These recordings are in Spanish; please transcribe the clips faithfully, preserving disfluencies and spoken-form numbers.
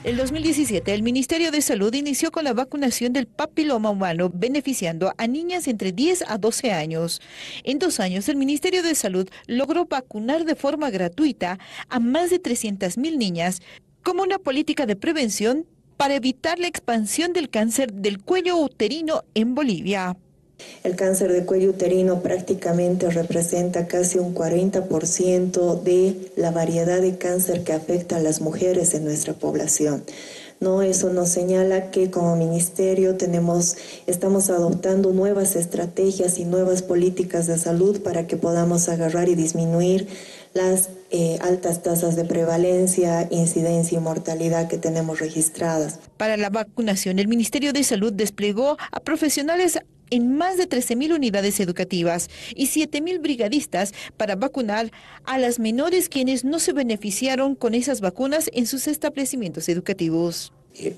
En dos mil diecisiete, el Ministerio de Salud inició con la vacunación del papiloma humano, beneficiando a niñas entre diez a doce años. En dos años, el Ministerio de Salud logró vacunar de forma gratuita a más de trescientas mil niñas, como una política de prevención para evitar la expansión del cáncer del cuello uterino en Bolivia. El cáncer de cuello uterino prácticamente representa casi un cuarenta por ciento de la variedad de cáncer que afecta a las mujeres en nuestra población. No, eso nos señala que como ministerio tenemos, estamos adoptando nuevas estrategias y nuevas políticas de salud para que podamos agarrar y disminuir las eh, altas tasas de prevalencia, incidencia y mortalidad que tenemos registradas. Para la vacunación, el Ministerio de Salud desplegó a profesionales en más de trece mil unidades educativas y siete mil brigadistas para vacunar a las menores quienes no se beneficiaron con esas vacunas en sus establecimientos educativos.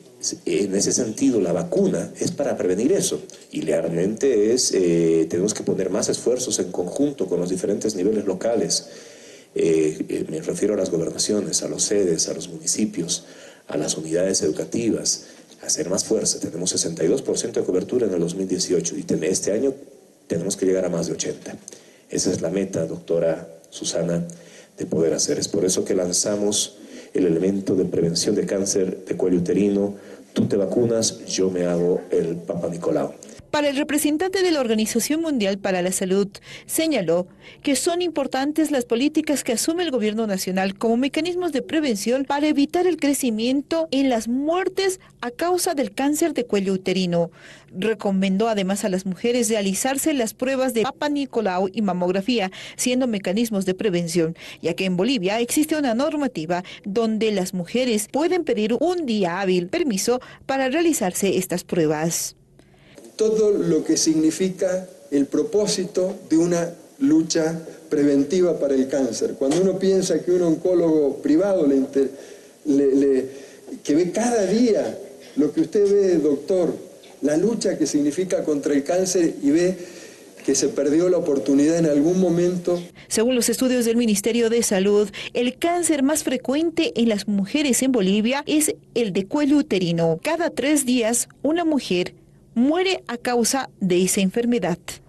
En ese sentido, la vacuna es para prevenir eso y realmente es, eh, tenemos que poner más esfuerzos en conjunto con los diferentes niveles locales. Eh, eh, me refiero a las gobernaciones, a los sedes, a los municipios, a las unidades educativas, hacer más fuerza. Tenemos sesenta y dos por ciento de cobertura en el dos mil dieciocho y este año tenemos que llegar a más de ochenta. Esa es la meta, doctora Susana, de poder hacer. Es por eso que lanzamos el elemento de prevención de cáncer de cuello uterino. Tú te vacunas, yo me hago el Papa Nicolau. Para el representante de la Organización Mundial para la Salud, señaló que son importantes las políticas que asume el gobierno nacional como mecanismos de prevención para evitar el crecimiento en las muertes a causa del cáncer de cuello uterino. Recomendó además a las mujeres realizarse las pruebas de Papa Nicolau y mamografía, siendo mecanismos de prevención, ya que en Bolivia existe una normativa donde las mujeres pueden pedir un día hábil permiso para realizarse estas pruebas. Todo lo que significa el propósito de una lucha preventiva para el cáncer. Cuando uno piensa que un oncólogo privado le, le, le, que ve cada día lo que usted ve, doctor, la lucha que significa contra el cáncer y ve que se perdió la oportunidad en algún momento. Según los estudios del Ministerio de Salud, el cáncer más frecuente en las mujeres en Bolivia es el de cuello uterino. Cada tres días, una mujer muere a causa de esa enfermedad.